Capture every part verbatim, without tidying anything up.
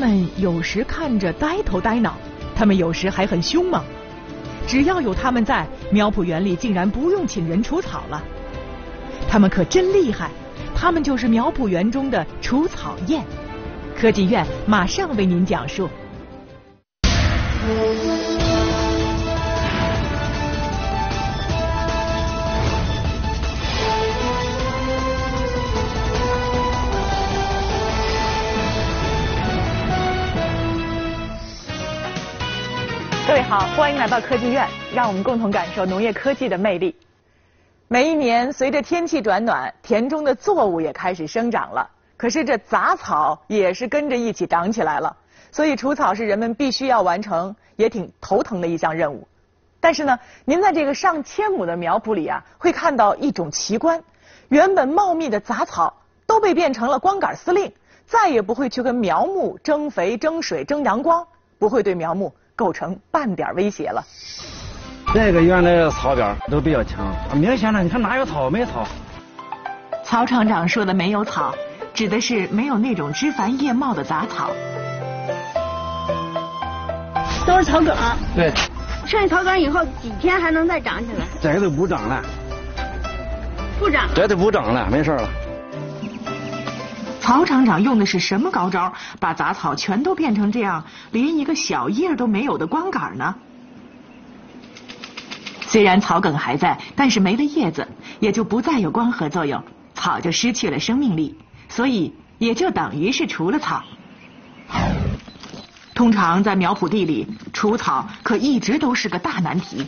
们有时看着呆头呆脑，他们有时还很凶猛。只要有他们在，苗圃园里竟然不用请人除草了。他们可真厉害，他们就是苗圃园中的除草燕。科技院马上为您讲述。各位好，欢迎来到科技院，让我们共同感受农业科技的魅力。每一年，随着天气转暖，田中的作物也开始生长了。可是这杂草也是跟着一起长起来了，所以除草是人们必须要完成，也挺头疼的一项任务。但是呢，您在这个上千亩的苗圃里啊，会看到一种奇观：原本茂密的杂草都被变成了光杆司令，再也不会去跟苗木争肥、争水、争阳光，不会对苗木构成半点威胁了。 这个原来草边都比较强，明显的你看哪有草没草。 曹厂长说的没有草，指的是没有那种枝繁叶茂的杂草。 都是草梗。 对。 剩下草梗以后几天还能再长起来？ 这都不长了。 不长。 这都不长了，没事了。 曹厂长用的是什么高招，把杂草全都变成这样，连一个小叶都没有的光杆呢？虽然草梗还在，但是没了叶子，也就不再有光合作用，草就失去了生命力，所以也就等于是除了草。通常在苗圃地里，除草可一直都是个大难题。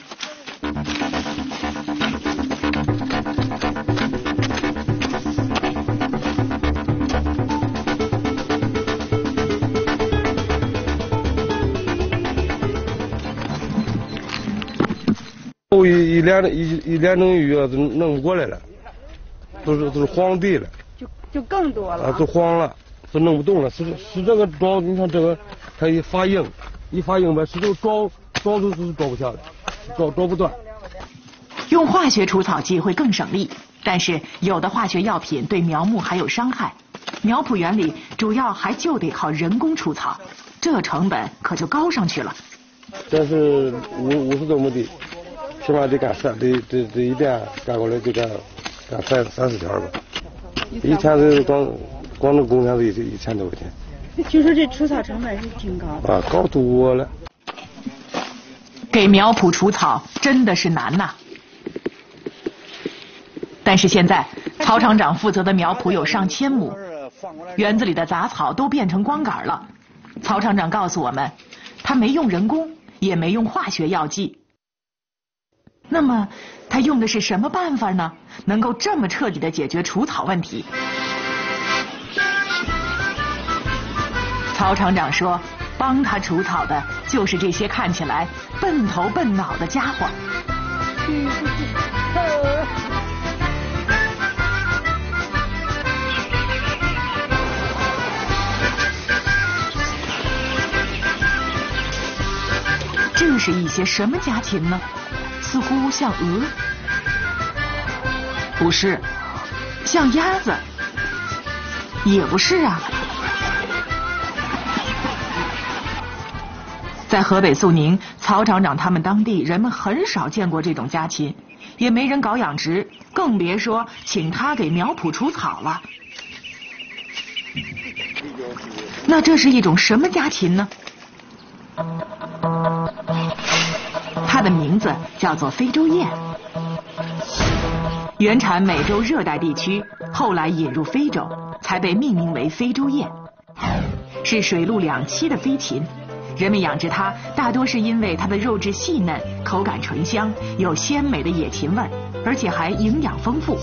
一一两一一两种鱼啊，都弄不过来了，都是都是荒地了， 就就更多了啊，都荒了，都弄不动了。是是这个桩，你看这个，它一发硬，一发硬吧，是这个桩桩都是装不下的，装装不断。 用化学除草剂会更省力，但是有的化学药品对苗木还有伤害。苗圃园里主要还就得靠人工除草，这成本可就高上去了。 这是五五十多亩地。起码得干三，得得得一遍干过来得干干三三四天吧。一天是光光那工钱是一一千多块钱。 据说这除草成本是挺高的。 啊，高多了。 给苗圃除草真的是难呐。但是现在曹厂长负责的苗圃有上千亩，园子里的杂草都变成光杆了。曹厂长告诉我们，他没用人工，也没用化学药剂。那么他用的是什么办法呢？能够这么彻底的解决除草问题？曹厂长说，帮他除草的就是这些看起来笨头笨脑的家伙。这是一些什么家禽呢？似乎像鹅，不是；像鸭子，也不是啊。在河北肃宁，曹厂长他们当地人们很少见过这种家禽，也没人搞养殖，更别说请他给苗圃除草了。那这是一种什么家禽呢？它的名字叫做非洲雁，原产美洲热带地区，后来引入非洲，才被命名为非洲雁，是水陆两栖的飞禽。人们养殖它，大多是因为它的肉质细嫩，口感醇香，有鲜美的野禽味儿，而且还营养丰富。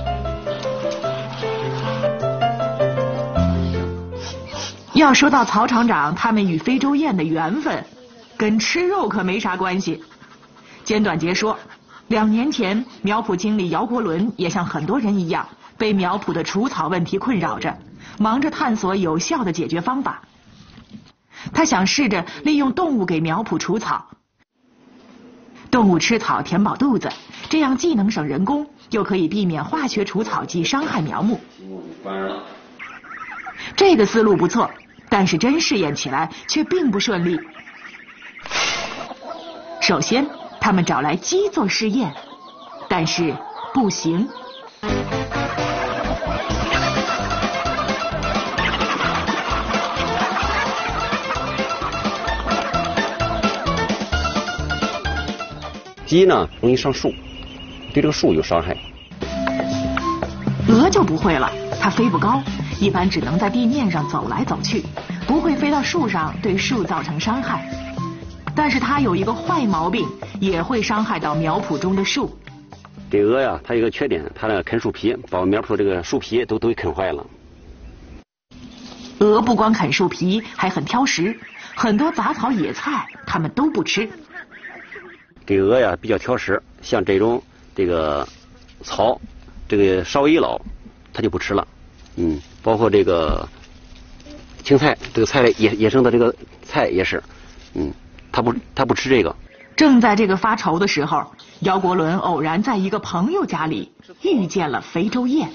要说到曹厂长他们与非洲雁的缘分，跟吃肉可没啥关系。简短截说，两年前苗圃经理姚国伦也像很多人一样，被苗圃的除草问题困扰着，忙着探索有效的解决方法。他想试着利用动物给苗圃除草，动物吃草填饱肚子，这样既能省人工，又可以避免化学除草剂伤害苗木。这个思路不错， 但是真试验起来却并不顺利。首先，他们找来鸡做试验，但是不行。 鸡呢容易上树，对这个树有伤害。 鹅就不会了，它飞不高，一般只能在地面上走来走去，不会飞到树上对树造成伤害。但是它有一个坏毛病，也会伤害到苗圃中的树。 这鹅呀，它有个缺点，它那个啃树皮，把苗圃这个树皮都都给啃坏了。 鹅不光啃树皮，还很挑食，很多杂草野菜它们都不吃。 这鹅呀比较挑食，像这种这个草，这个稍微一老，它就不吃了。嗯，包括这个青菜，这个菜野野生的这个菜也是，嗯，它不它不吃这个。 正在这个发愁的时候，姚国伦偶然在一个朋友家里遇见了非洲雁。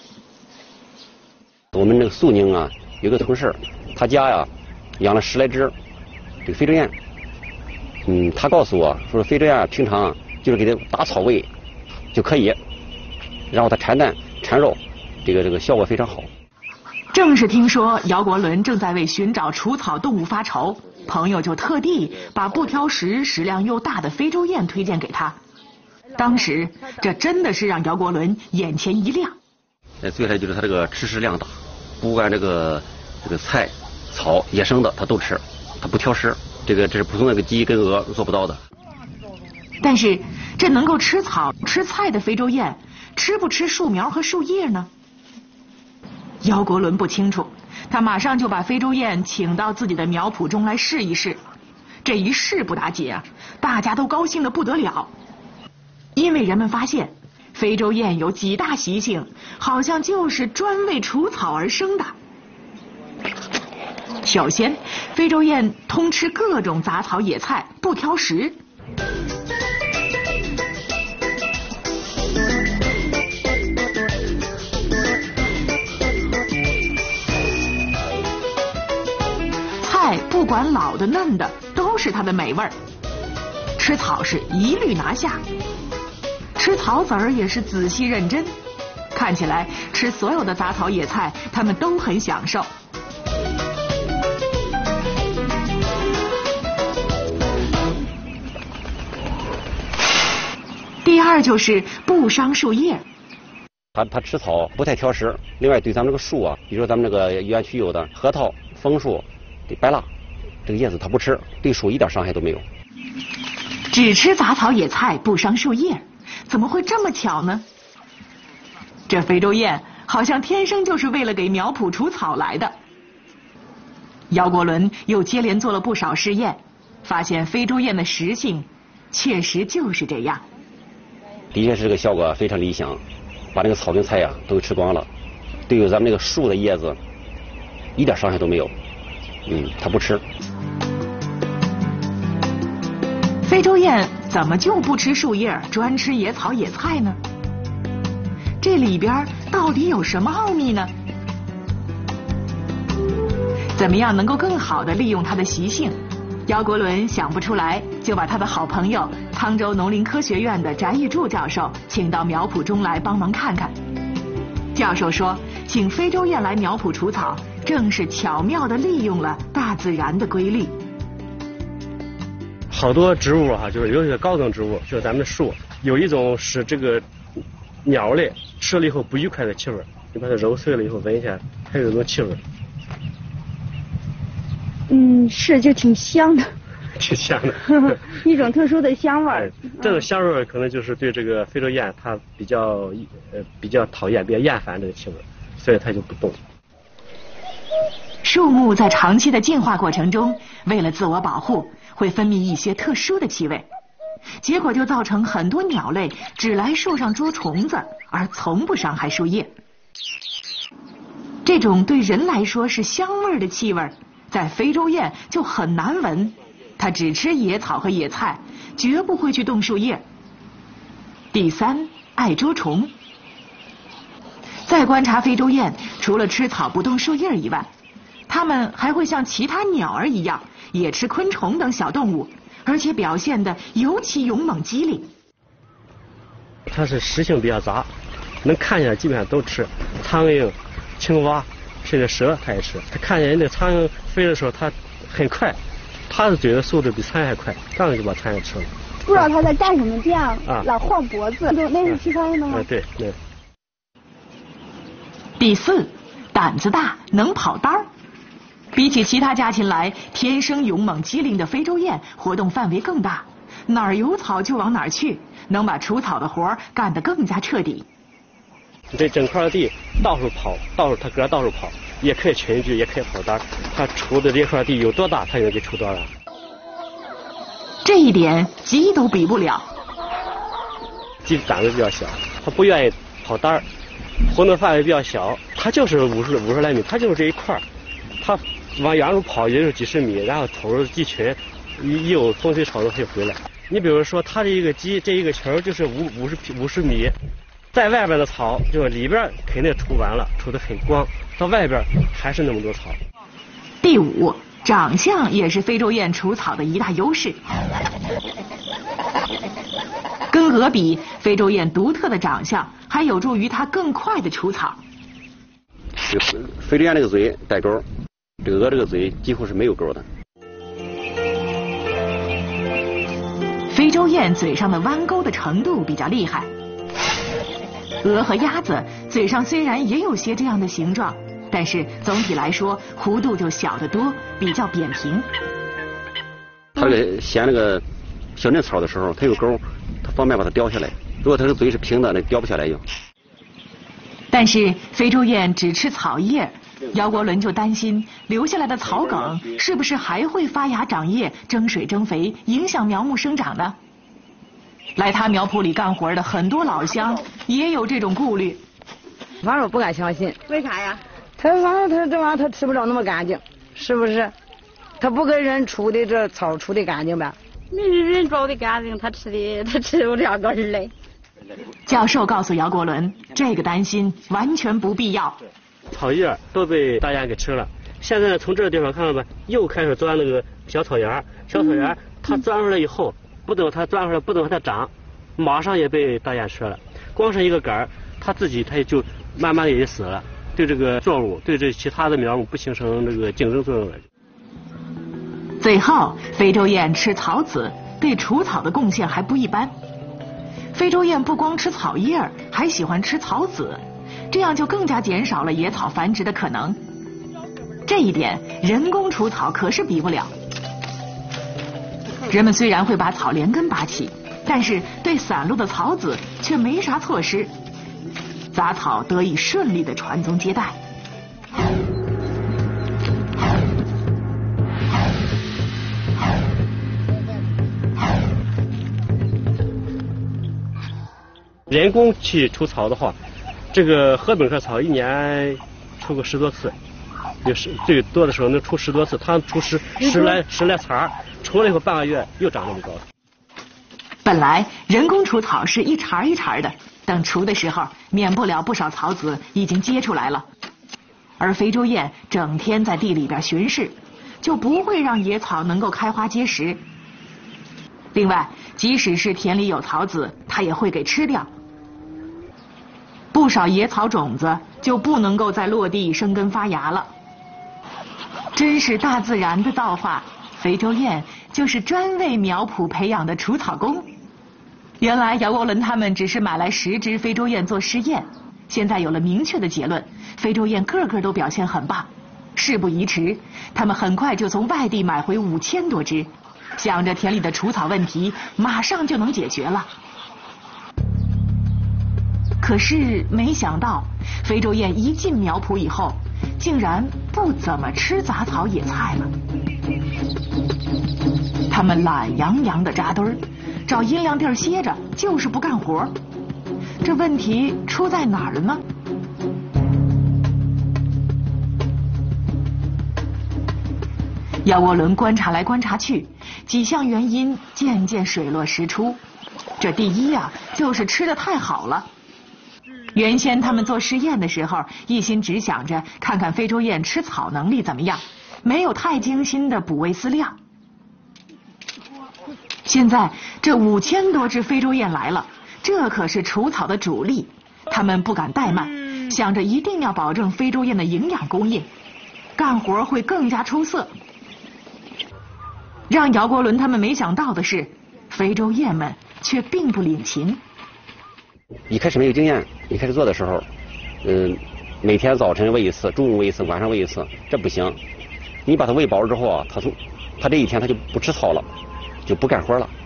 我们这个肃宁啊，有个同事，他家呀养了十来只这个非洲雁。嗯，他告诉我说，非洲雁平常就是给它打草喂就可以，然后它产蛋产肉，这个这个效果非常好。 正是听说姚国伦正在为寻找除草动物发愁，朋友就特地把不挑食、食量又大的非洲雁推荐给他。当时这真的是让姚国伦眼前一亮。 呃，最害就是它这个吃食量大，不管这个这个菜、草、野生的它都吃，它不挑食。这个这是普通的个鸡跟鹅做不到的。 但是这能够吃草吃菜的非洲雁，吃不吃树苗和树叶呢？姚国伦不清楚，他马上就把非洲雁请到自己的苗圃中来试一试。这一试不打紧啊，大家都高兴得不得了，因为人们发现非洲雁有几大习性，好像就是专为除草而生的。首先，非洲雁通吃各种杂草野菜，不挑食。菜不管老的嫩的，都是它的美味儿。吃草是一律拿下，吃草籽儿也是仔细认真。看起来吃所有的杂草野菜，它们都很享受。第二就是不伤树叶。 它它吃草不太挑食，另外对咱们这个树啊，比如说咱们这个园区有的核桃、枫树、白蜡，这个叶子它不吃，对树一点伤害都没有。 只吃杂草野菜不伤树叶，怎么会这么巧呢？这非洲雁好像天生就是为了给苗圃除草来的。姚国伦又接连做了不少试验，发现非洲雁的食性确实就是这样。 的确是这个效果非常理想，把那个草跟菜呀、啊、都吃光了，对于咱们那个树的叶子一点伤害都没有。嗯，它不吃。 非洲雁怎么就不吃树叶，专吃野草野菜呢？这里边到底有什么奥秘呢？怎么样能够更好地利用它的习性？姚国伦想不出来，就把他的好朋友沧州农林科学院的翟玉柱教授请到苗圃中来帮忙看看。教授说，请非洲雁来苗圃除草，正是巧妙地利用了大自然的规律。 好多植物哈、啊，就是有些高等植物，就是咱们的树，有一种使这个鸟类吃了以后不愉快的气味，你把它揉碎了以后闻一下，还有一种气味。 嗯，是，就挺香的。 挺香的。 一种特殊的香味儿。 这种香味儿可能就是对这个非洲雁它比较呃比较讨厌、比较厌烦这个气味，所以它就不动。 树木在长期的进化过程中，为了自我保护，会分泌一些特殊的气味，结果就造成很多鸟类只来树上捉虫子，而从不伤害树叶。这种对人来说是香味的气味，在非洲雁就很难闻，它只吃野草和野菜，绝不会去动树叶。第三，爱捉虫。再观察非洲雁，除了吃草不动树叶以外， 它们还会像其他鸟儿一样，也吃昆虫等小动物，而且表现得尤其勇猛机灵。 它是食性比较杂，能看见的基本上都吃，苍蝇、青蛙，甚至蛇它也吃。它看见人家苍蝇飞的时候，它很快，它的嘴的速度比苍蝇还快，刚就把苍蝇吃了。 不知道它在干什么，这样啊， 老晃脖子，那是吃苍蝇的吗？ 啊，对对。 第四，胆子大，能跑单儿。比起其他家禽来，天生勇猛机灵的非洲雁活动范围更大，哪儿有草就往哪儿去，能把除草的活儿干得更加彻底。 这整块地到处跑，到处它搁到处跑，也可以群居，也可以跑单。它除的这块地有多大，它就给除多大。 这一点鸡都比不了。 鸡胆子比较小，它不愿意跑单儿，活动范围比较小，它就是五十五十来米，它就是这一块儿，它往远处跑也就几十米，然后投入鸡群，一一有风吹草动它就回来。你比如说，它这一个鸡这一个球就是五五十五十米，在外边的草就里边肯定除完了，除得很光，到外边还是那么多草。 第五，长相也是非洲雁除草的一大优势。跟鹅比，非洲雁独特的长相还有助于它更快的除草。 这个非洲雁这个嘴带钩，这个鹅这个嘴几乎是没有钩的。 非洲雁嘴上的弯钩的程度比较厉害。鹅和鸭子嘴上虽然也有些这样的形状，但是总体来说弧度就小得多，比较扁平。 它这个衔那个小嫩草的时候，它有钩，它方便把它叼下来。如果它的嘴是平的，那叼不下来就。 但是非洲雁只吃草叶，姚国伦就担心留下来的草梗是不是还会发芽长叶、争水争肥，影响苗木生长呢？来他苗圃里干活的很多老乡也有这种顾虑。 反正我不敢相信。 为啥呀？ 他反正他这玩意儿他吃不着那么干净，是不是？他不跟人除的这草除的干净呗？ 没人找的干净，他吃的他吃有两个人嘞。 教授告诉姚国伦，这个担心完全不必要。 草叶都被大雁给吃了，现在从这个地方看到吧，又开始钻那个小草芽，小草芽它钻出来以后，不等它钻出来，不等它长，马上也被大雁吃了。光是一个杆儿，它自己它也就慢慢的也死了，对这个作物，对这其他的苗木不形成这个竞争作用了。 最后，非洲雁吃草籽，对除草的贡献还不一般。非洲雁不光吃草叶，还喜欢吃草籽，这样就更加减少了野草繁殖的可能。这一点，人工除草可是比不了。人们虽然会把草连根拔起，但是对散落的草籽却没啥措施，杂草得以顺利的传宗接代。 人工去除草的话，这个禾本科草一年除个十多次，有时最多的时候能除十多次，它除十十来十来茬，除了以后半个月又长那么高。 本来人工除草是一茬一茬的，等除的时候，免不了不少草籽已经结出来了。而非洲雁整天在地里边巡视，就不会让野草能够开花结实。另外，即使是田里有草籽，它也会给吃掉。不少野草种子就不能够再落地生根发芽了。真是大自然的造化，非洲雁就是专为苗圃培养的除草工。原来姚国伦他们只是买来十只非洲雁做试验，现在有了明确的结论，非洲雁个个都表现很棒。事不宜迟，他们很快就从外地买回五千多只，想着田里的除草问题马上就能解决了。可是没想到，非洲雁一进苗圃以后，竟然不怎么吃杂草野菜了。它们懒洋洋的扎堆儿，找阴凉地儿歇着，就是不干活。这问题出在哪儿了呢？姚国伦观察来观察去，几项原因渐渐水落石出。这第一啊，就是吃得太好了。 原先他们做试验的时候，一心只想着看看非洲雁吃草能力怎么样，没有太精心的补喂饲料。现在这五千多只非洲雁来了，这可是除草的主力，他们不敢怠慢，想着一定要保证非洲雁的营养供应，干活会更加出色。让姚国伦他们没想到的是，非洲雁们却并不领情。 一开始没有经验，一开始做的时候，嗯，每天早晨喂一次，中午喂一次，晚上喂一次，这不行。你把它喂饱了之后啊，它从它这一天它就不吃草了，就不干活了。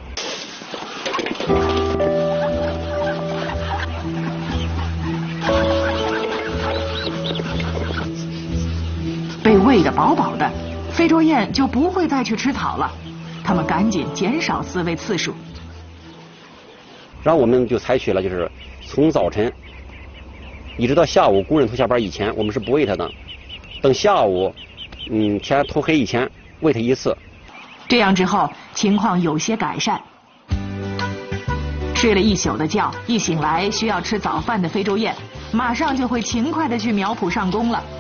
被喂得饱饱的，非洲雁就不会再去吃草了，它们赶紧减少饲喂次数。 然后我们就采取了，就是从早晨一直到下午工人头下班以前，我们是不喂它的。等下午，嗯，天头黑以前喂它一次。 这样之后，情况有些改善。睡了一宿的觉，一醒来需要吃早饭的非洲雁，马上就会勤快地去苗圃上工了。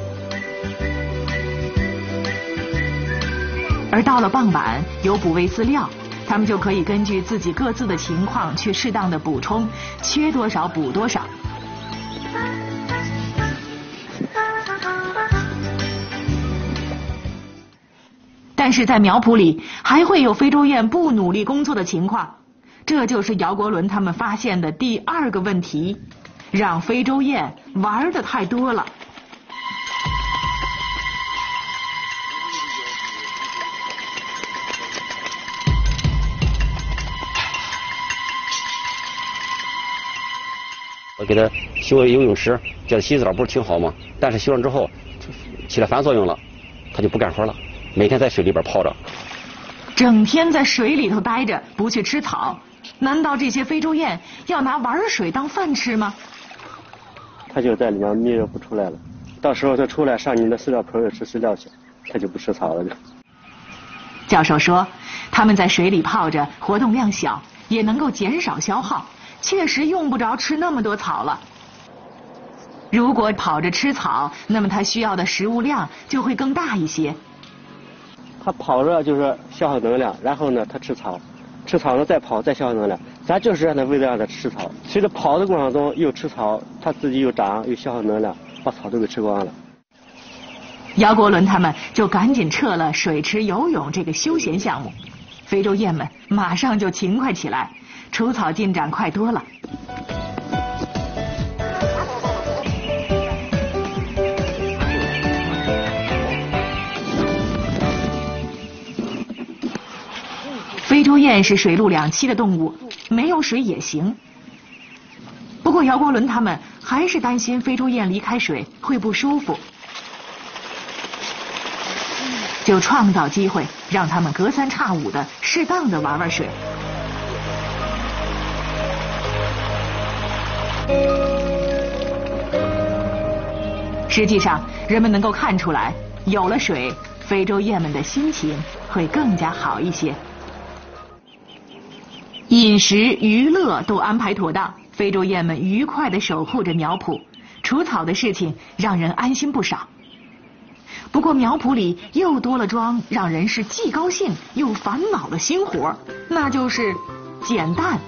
而到了傍晚，有补喂饲料，他们就可以根据自己各自的情况去适当的补充，缺多少补多少。但是在苗圃里还会有非洲雁不努力工作的情况，这就是姚国伦他们发现的第二个问题，让非洲雁玩得太多了。 我给它修游泳池，叫它洗澡，不是挺好吗？但是修上之后起了反作用了，它就不干活了，每天在水里边泡着， 整天在水里头待着，不去吃草，难道这些非洲雁要拿玩水当饭吃吗？ 它就在里面迷着不出来了，到时候它出来上你的饲料盆里吃饲料去，它就不吃草了就。 教授说，它们在水里泡着，活动量小，也能够减少消耗，确实用不着吃那么多草了。如果跑着吃草，那么它需要的食物量就会更大一些。 它跑着就是消耗能量，然后呢它吃草，吃草呢再跑再消耗能量，咱就是让它为了让它吃草，随着跑的过程中又吃草，它自己又长又消耗能量，把草都给吃光了。 姚国伦他们就赶紧撤了水池游泳这个休闲项目，非洲雁们马上就勤快起来，除草进展快多了。非洲雁是水陆两栖的动物，没有水也行。不过姚国伦他们还是担心非洲雁离开水会不舒服，就创造机会让他们隔三差五的适当的玩玩水。实际上，人们能够看出来，有了水，非洲雁们的心情会更加好一些。饮食、娱乐都安排妥当，非洲雁们愉快地守护着苗圃，除草的事情让人安心不少。不过苗圃里又多了桩让人是既高兴又烦恼的新活，那就是捡蛋。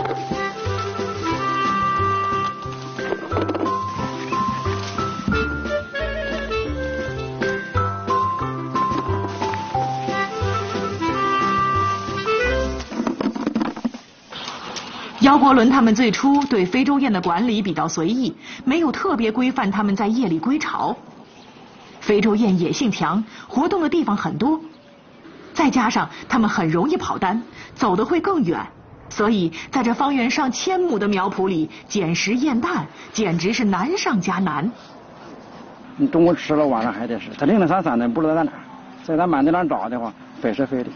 姚国伦他们最初对非洲雁的管理比较随意，没有特别规范他们在夜里归巢。非洲雁野性强，活动的地方很多，再加上它们很容易跑单，走得会更远，所以在这方圆上千亩的苗圃里捡食验蛋简直是难上加难。 你中午吃了，晚上还得吃，它零零散散的不知道在哪，在咱满地上找的话，费时费力。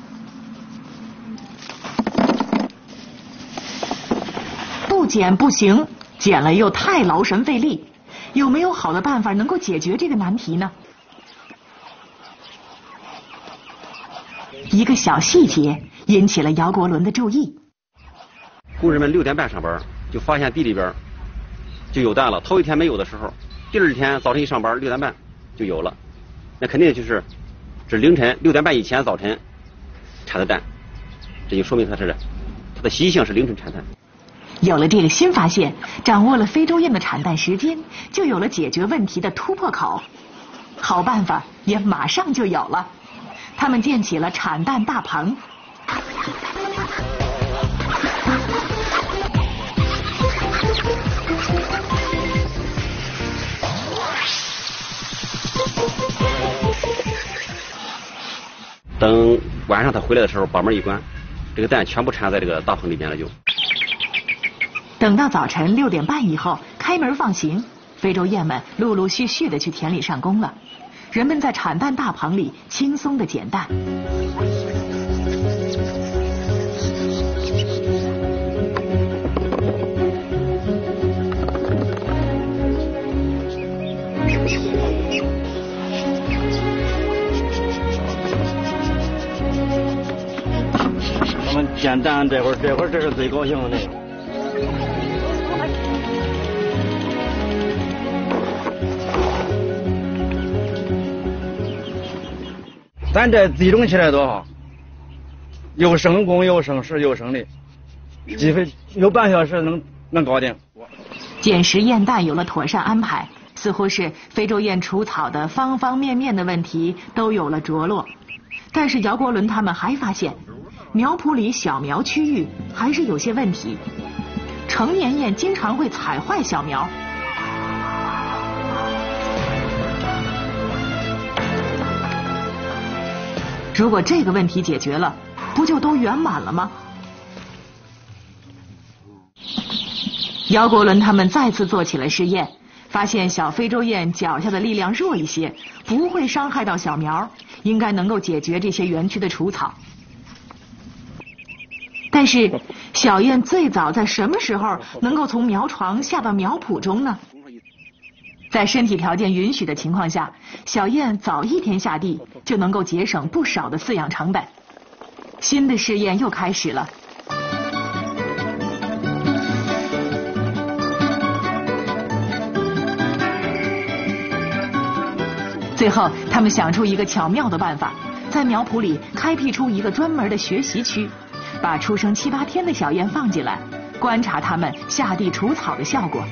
不捡不行，捡了又太劳神费力，有没有好的办法能够解决这个难题呢？一个小细节引起了姚国伦的注意。 工人们六点半上班，就发现地里边就有蛋了。头一天没有的时候，第二天早晨一上班六点半就有了，那肯定就是这凌晨六点半以前早晨产的蛋，这就说明它是它的习性是凌晨产蛋。 有了这个新发现，掌握了非洲雁的产蛋时间，就有了解决问题的突破口。好办法也马上就有了，他们建起了产蛋大棚。 等晚上他回来的时候，把门一关，这个蛋全部产在这个大棚里边了就。 等到早晨六点半以后，开门放行，非洲雁们陆陆续续的去田里上工了。人们在产蛋大棚里轻松的捡蛋。 我们捡蛋这会儿，这会儿这是最高兴的那个。咱这集中起来多好，又省工又省时又省力，几分有半小时能能搞定。 捡拾雁蛋有了妥善安排，似乎是非洲雁除草的方方面面的问题都有了着落。但是姚国伦他们还发现，苗圃里小苗区域还是有些问题，成年雁经常会踩坏小苗。如果这个问题解决了，不就都圆满了吗？姚国伦他们再次做起了试验，发现小非洲雁脚下的力量弱一些，不会伤害到小苗，应该能够解决这些园区的除草。但是小雁最早在什么时候能够从苗床下到苗圃中呢？在身体条件允许的情况下，小雁早一天下地就能够节省不少的饲养成本。新的试验又开始了。最后，他们想出一个巧妙的办法，在苗圃里开辟出一个专门的学习区，把出生七八天的小雁放进来，观察它们下地除草的效果。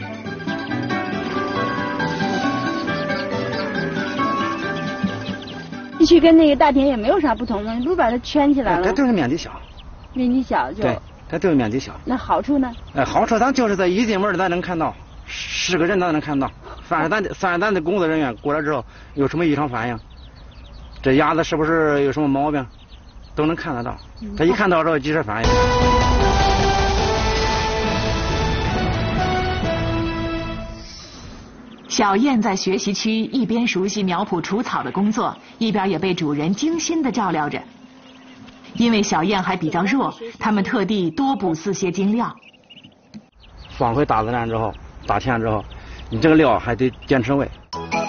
地区跟那个大田也没有啥不同的，不把它圈起来了。 它就是面积小。 面积小就。 对，它就是面积小。 那好处呢？ 哎，好处咱就是在一进门咱能看到，十个人咱能看到。凡是咱的，凡是咱的工作人员过来之后有什么异常反应，这鸭子是不是有什么毛病，都能看得到。他一看到之后及时反应。 小雁在学习区一边熟悉苗圃除草的工作，一边也被主人精心地照料着。因为小雁还比较弱，他们特地多补饲些精料。 放回大自然之后，大田之后，你这个料还得坚持喂。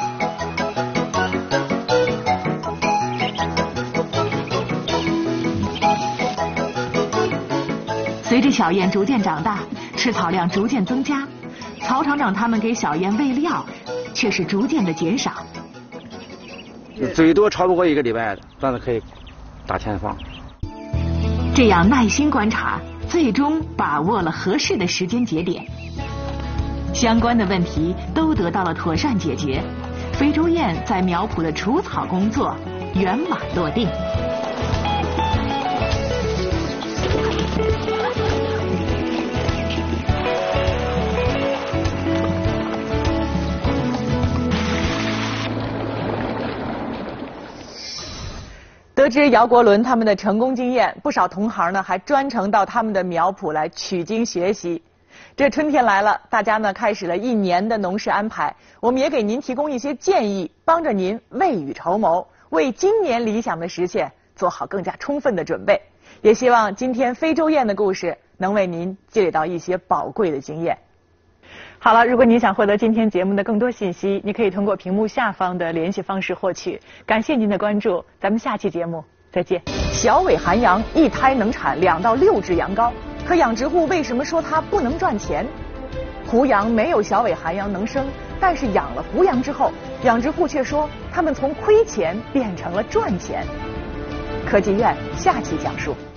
随着小雁逐渐长大，吃草量逐渐增加，曹厂长他们给小雁喂料却是逐渐的减少。 最多超不过一个礼拜的，咱就可以大田放。 这样耐心观察，最终把握了合适的时间节点。相关的问题都得到了妥善解决，非洲雁在苗圃的除草工作圆满落定。得知姚国伦他们的成功经验，不少同行呢还专程到他们的苗圃来取经学习。这春天来了，大家呢开始了一年的农事安排，我们也给您提供一些建议，帮着您未雨绸缪，为今年理想的实现做好更加充分的准备。也希望今天非洲雁的故事能为您积累到一些宝贵的经验。好了，如果您想获得今天节目的更多信息，你可以通过屏幕下方的联系方式获取。感谢您的关注，咱们下期节目再见。小尾寒羊一胎能产两到六只羊羔，可养殖户为什么说它不能赚钱？ 胡杨没有小尾寒羊能生，但是养了胡杨之后，养殖户却说他们从亏钱变成了赚钱。科技院下期讲述。